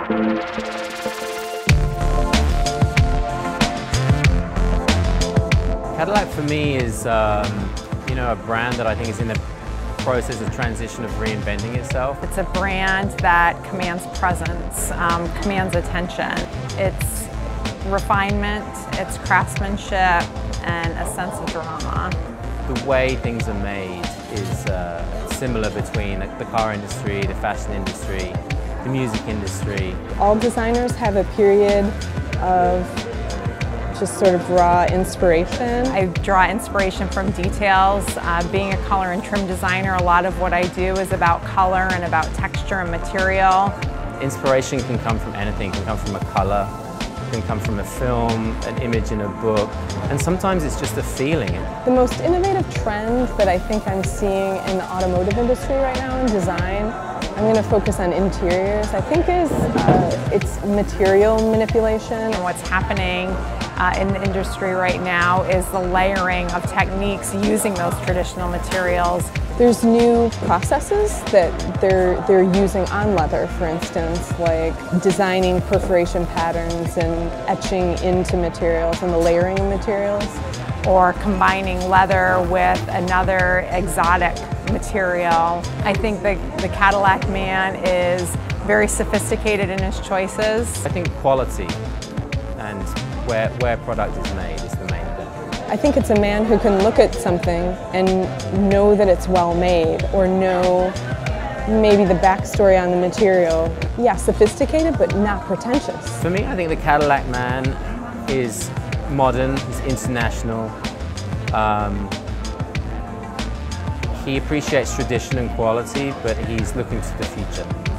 Cadillac for me is, a brand that I think is in the process of transition of reinventing itself. It's a brand that commands presence, commands attention. It's refinement, it's craftsmanship, and a sense of drama. The way things are made is similar between the car industry, the fashion industry, the music industry. All designers have a period of just sort of raw inspiration. I draw inspiration from details. Being a color and trim designer, a lot of what I do is about color and about texture and material. Inspiration can come from anything. It can come from a color, it can come from a film, an image in a book, and sometimes it's just a feeling. The most innovative trend that I think I'm seeing in the automotive industry right now in design, I'm going to focus on interiors, I think is it's material manipulation. And what's happening in the industry right now is the layering of techniques using those traditional materials. There's new processes that they're using on leather, for instance, like designing perforation patterns and etching into materials and the layering of materials. Or combining leather with another exotic material. I think the Cadillac man is very sophisticated in his choices. I think quality and where product is made is the main thing. I think it's a man who can look at something and know that it's well made, or know maybe the backstory on the material. Yeah, sophisticated but not pretentious. For me, I think the Cadillac man is modern, he's international. He appreciates tradition and quality, but he's looking to the future.